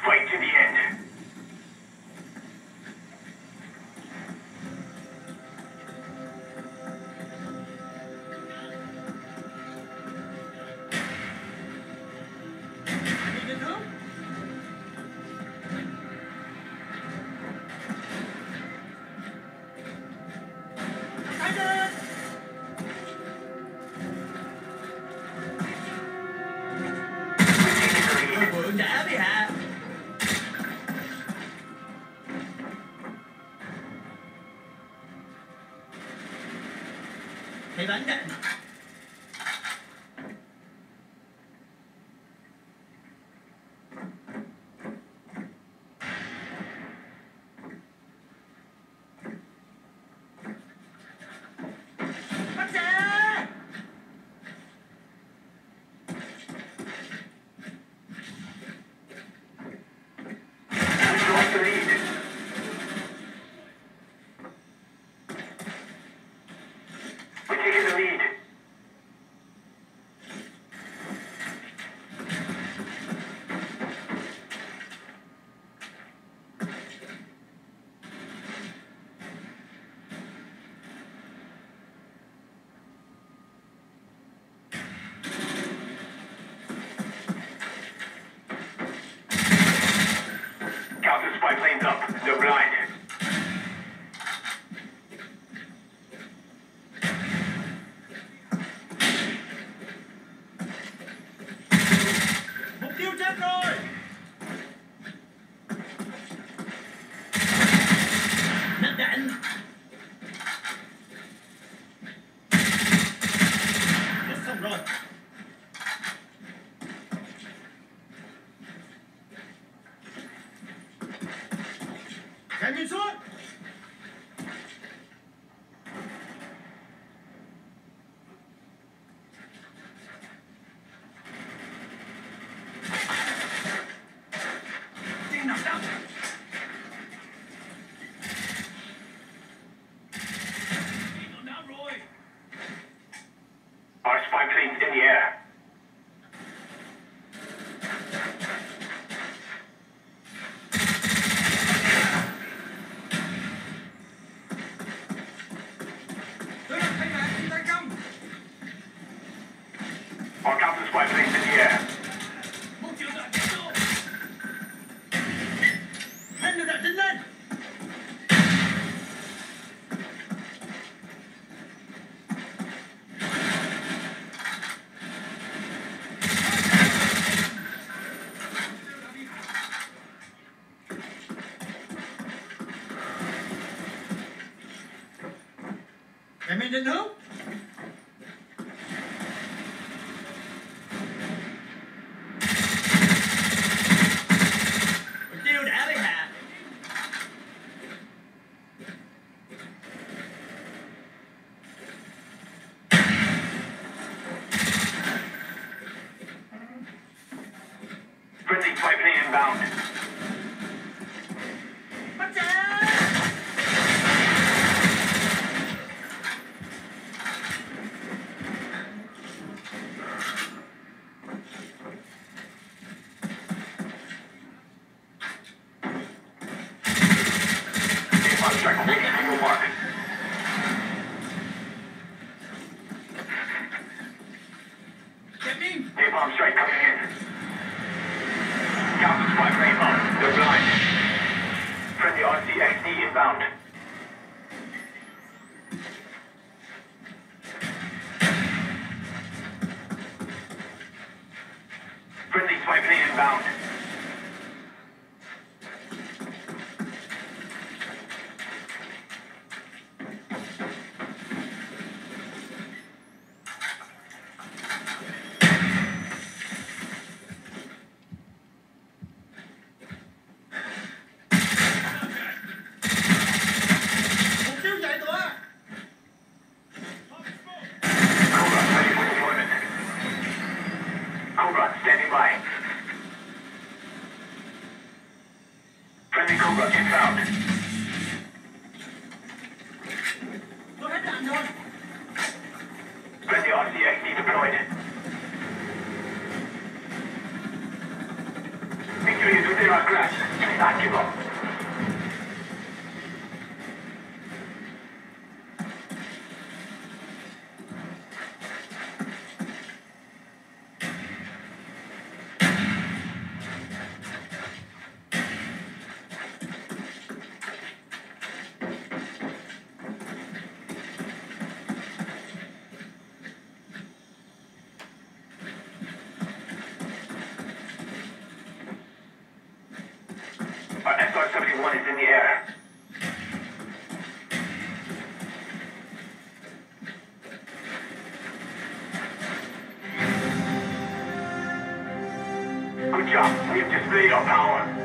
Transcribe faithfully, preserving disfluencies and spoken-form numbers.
Fight to the end. Đã bị hạ. Thầy bắn đạn. Bắt ra. Lost the lead. We're taking the lead. Counter spy planes up. They're blind. Mục tiêu chết rồi. Nắp đạn. Đã xong rồi. Chạy nhìn xuống. Tiếng nằm đạn. Nó đá rồi. Our spy planes in the air. Tôi đặt thay mạng trên tay công. Our counter spy planes in the air. Một triệu đạn chết rồi. Thêm lựu đạn tiến lên. Để mình định hướng. Mục tiêu đã bị hạ. Friendly spy plane inbound. Bắt ra. Napalm strike waiting for your mark. Chạy in. Napalm strike coming in. Counter spy plane up. They're blind. Friendly R C X D inbound. Friendly spy plane inbound. Mục tiêu giải tỏa. Cobra ready for deployment. Cobra standing by. Friendly Cobra inbound. Tôi hết đạn rồi. Friendly R C X D deployed. Make sure you do their glass. Activo. Our S R seventy-one is in the air. Good job. We have displayed our power.